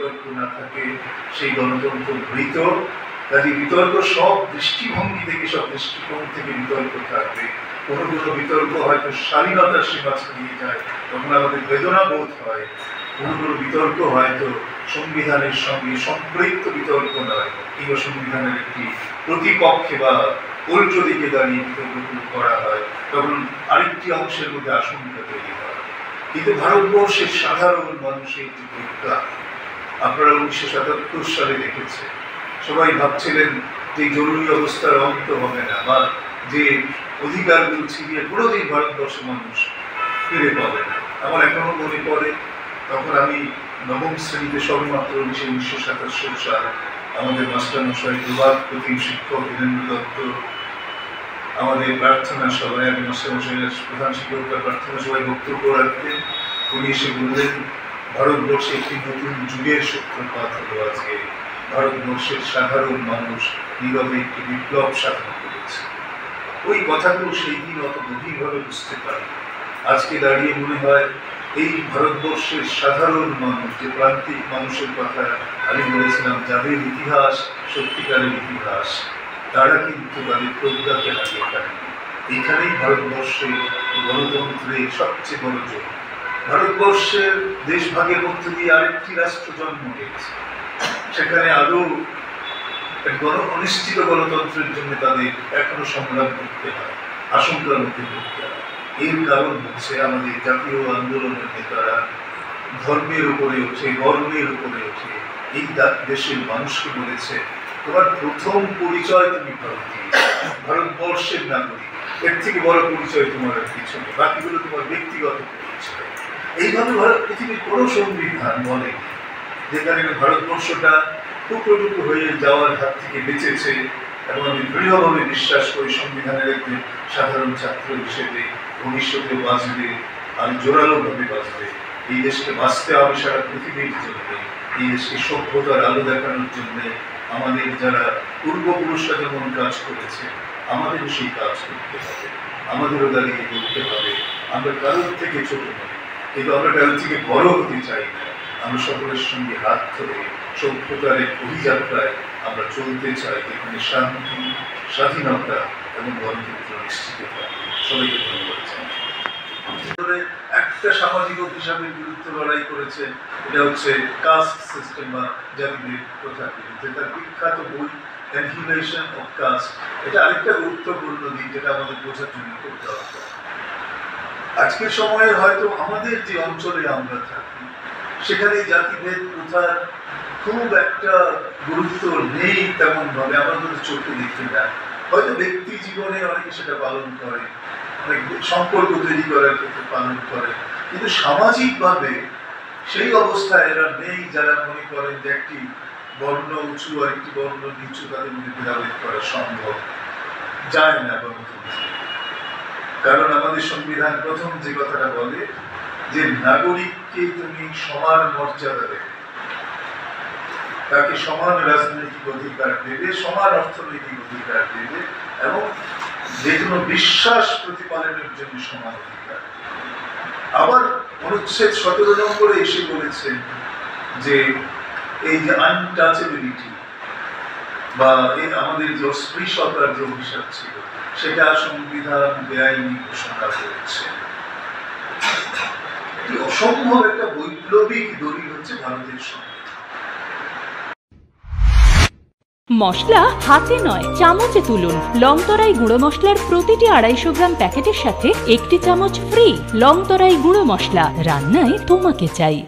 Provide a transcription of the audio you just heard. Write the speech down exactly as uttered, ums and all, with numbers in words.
বিতর্ক না থাকে সেই গণতন্ত্র মৃত। কাজে বিতর্ক সব দৃষ্টিভঙ্গি থেকে, সব দৃষ্টিকোণ থেকে বিতর্ক থাকবে। কোনো কোনো বিতর্ক হয়তো শালীনতার সীমা ছাড়িয়ে যায়, তখন আমাদের বেদনা বোধ হয়। কোনো কোনো বিতর্ক হয়তো সংবিধানের সঙ্গে সম্পৃক্ত বিতর্ক নয়, কিংবা সংবিধানের একটি প্রতিপক্ষে বা উল্টো দিকে দাঁড়িয়ে বিতর্ক করা হয়, তখন আরেকটি অংশের মধ্যে আশঙ্কা তৈরি হয়। কিন্তু ভারতবর্ষের সাধারণ মানুষের যে প্রজ্ঞা, আপনারা উনিশশো সাতাত্তর সালে দেখেছেন, সবাই ভাবছিলেন যে জরুরি অবস্থার অন্ত হবে না, বা যে অধিকারগুলো ছিনিয়ে কোনোদিন ভারতবর্ষের মানুষ ফিরে পাবে না। আমার এখনো মনে পড়ে, তখন আমি নবম শ্রেণীতে সবেমাত্র উনিশশো সাতাত্তর সাল, আমাদের মাস্টারমশাই প্রভাত প্রতিম শিক্ষক বীরেন্দ্র দত্ত আমাদের প্রার্থনা সভায়, আমি মাস্টারমশাইয়ের প্রধান শিক্ষকরা প্রার্থনা সভায় বক্তব্য রাখতেন। উনি এসে বললেন, ভারতবর্ষে একটি নতুন যুগের সূত্রপাত হলো আজকে। ভারতবর্ষের সাধারণ মানুষ নীরবে একটি বিপ্লব সাধন করেছে। ওই কথাগুলো সেই দিন অত গভীরভাবে বুঝতে পারি। আজকে দাঁড়িয়ে মনে হয় এই ভারতবর্ষের সাধারণ মানুষ, যে প্রান্তিক মানুষের কথা আমি বলেছিলাম, যাদের ইতিহাস সত্যিকারের ইতিহাস, তারা কিন্তু তাদের প্রজ্ঞাকে হারিয়ে ফেলে। এখানেই ভারতবর্ষে গণতন্ত্রের সবচেয়ে বড় যোগ। ভারতবর্ষের দেশভাগের মধ্যে দিয়ে আরেকটি রাষ্ট্র জন্ম নিয়েছে, সেখানে আদৌ গণ অনিশ্চিত গণতন্ত্রের জন্য তাদের এখনো সংগ্রাম করতে হয়, আশঙ্কার মধ্যে করতে হয়। এর কারণ হচ্ছে আমাদের জাতীয় আন্দোলনের নেতারা ধর্মের উপরে ওঠে, বর্ণের উপরে ওঠে এই দেশের মানুষকে বলেছে, তোমার প্রথম পরিচয় তুমি ভারতীয়, ভারতবর্ষের নাগরিক, এর থেকে বড় পরিচয় তোমার আর কিছু নেই, বাকিগুলো তোমার ব্যক্তিগত পরিচয়। এইভাবে ভারত পৃথিবীর কোনো সংবিধান বলে যেখানে ভারতবর্ষটা টুকরো টুকরো হয়ে যাওয়ার হাত থেকে বেঁচেছে। এবং আমি দৃঢ়ভাবে বিশ্বাস করি সংবিধানের একজন সাধারণ ছাত্র হিসেবে ভবিষ্যতে বাঁচবে, আর জোরালোভাবে বাঁচবে। এই দেশকে বাঁচতে হবে সারা পৃথিবীর জন্য, এই দেশকে সভ্যতার আলো দেখানোর জন্য আমাদের যারা পূর্বপুরুষরা যেমন কাজ করেছে, আমাদেরও সেই কাজ করতে হবে, আমাদেরও দাঁড়িয়ে বলতে হবে আমরা কারোর থেকে ছোট নই, কিন্তু আমরা কারোর থেকে বড় হতে চাই না। আমরা সকলের সঙ্গে হাত ধরে সভ্যতার এক অভিযাত্রায় আমরা চলতে চাই, যেখানে শান্তি, স্বাধীনতা এবং গণতন্ত্র নিশ্চিত থাকে। সবাইকে ধন্যবাদ জানাই। একটা সামাজিক অভিশাপের বিরুদ্ধে লড়াই করেছেন, এটা হচ্ছে কাস্ট সিস্টেম বা জাতিভেদ প্রথার বিরুদ্ধে। তার বিখ্যাত বই অ্যানিহিলেশন অফ কাস্ট, এটা আরেকটা গুরুত্বপূর্ণ দিক যেটা আমাদের বোঝার জন্য খুব দরকার। আজকের সময়ে হয়তো আমাদের যে অঞ্চলে আমরা থাকি সেখানে জাতিভেদ প্রথার খুব একটা গুরুত্ব নেই তেমন ভাবে, আমাদের চোখে দেখতে দেয়। হয়তো ব্যক্তি জীবনে অনেকে সেটা পালন করে, অনেক সম্পর্ক তৈরি করার ক্ষেত্রে পালন করে, কিন্তু সামাজিকভাবে সেই অবস্থায় এরা নেই যারা মনে করেন যে একটি বর্ণ উঁচু আর একটি বর্ণ নিচু তাদের মধ্যে ভেদাভেদ করা সম্ভব যায় না গণতন্ত্রে। কারণ আমাদের সংবিধান প্রথম যে কথাটা বলে যে নাগরিককে তুমি সমান মর্যাদা দেবে, তাকে সমান রাজনৈতিক অধিকার দেবে, সমান অর্থনৈতিক অধিকার দেবে, এবং যে কোনো বিশ্বাস প্রতিপালনের জন্য সমান অধিকার। আবার অনুচ্ছেদ সতেরো নম্বরে এসে বলেছেন যে এই যে আনটাচেবিলিটি বা এই আমাদের যে অস্পৃশ্যতার যে অভিশাপ ছিল সেটা সংবিধান বেআইনি ঘোষণা করেছে। এটি অসম্ভব একটা বৈপ্লবিক দলিল হচ্ছে ভারতের সংবিধান। মশলা হাতে নয় চামচে তুলুন। লংতরাই গুঁড়ো মশলার প্রতিটি আড়াইশো গ্রাম প্যাকেটের সাথে একটি চামচ ফ্রি। লংতরাই গুঁড়ো মশলা, রান্নায় তোমাকে চাই।